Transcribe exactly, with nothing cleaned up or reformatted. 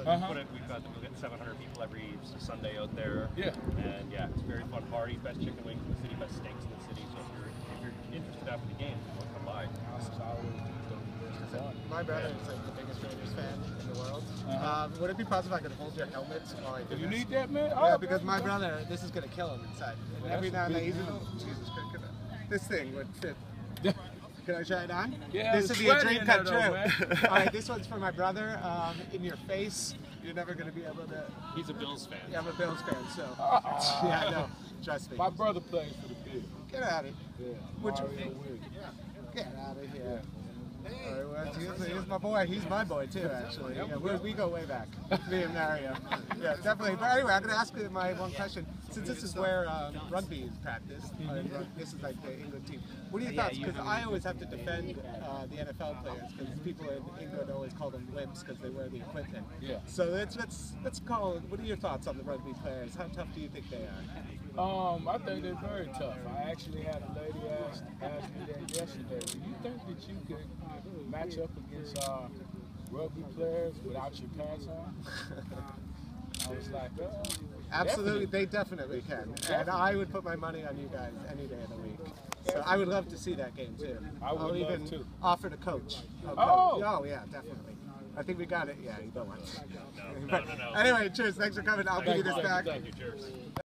Uh-huh. Put it, we've got we'll get seven hundred people every Sunday out there. Yeah. And yeah, it's a very fun party. Best chicken wings in the city, best steaks in the city. So if you're if you're interested after the game, come by. My brother is like the biggest Rangers fan in the world. Uh-huh. Um, would it be possible if I could hold your helmet while I do Do you this? need that, man? Yeah, Oh, because man. my brother, this is going to kill him inside. And Well, every that's now a and then big he's deal. oh, Jesus Christ, can I- this thing would fit. Can I try it on? Yeah, this it's would be a sweaty dream in come there, true. though, man. All right, this one's for my brother. Um, in your face, you're never going to be able to. He's a Bills fan. Yeah, I'm a Bills fan, so. Uh, yeah, I know. Trust me. My brother plays for the Bills. Get out of Yeah. here. Which, Mario Williams. get out of here. All right, well, he's, he's my boy. He's my boy too, actually. Yeah, we, we go way back. Me and Mario. Yeah, definitely. But anyway, I'm going to ask you my one question. Since this is where um, rugby is practiced, uh, rug- this is like the England team. What are your thoughts? Because I always have to defend uh, the N F L players because people in England always call them wimps because they wear the equipment. Yeah. So let's let's let's call. What are your thoughts on the rugby players? How tough do you think they are? Um, I think they're very tough. I actually had a lady ask, ask me that yesterday. Do you think that you could match up against uh, rugby players without your pants on? I was like, uh, Absolutely, definitely. they definitely can. And I would put my money on you guys any day of the week. So I would love to see that game too. I would I'll love even to. offer to coach. I'll Oh! coach. Oh yeah, definitely. I think we got it. Yeah, you don't want. No, no, no, no. Anyway, cheers. Thanks for coming. I'll give you Thank this you, back. Thank you. Cheers.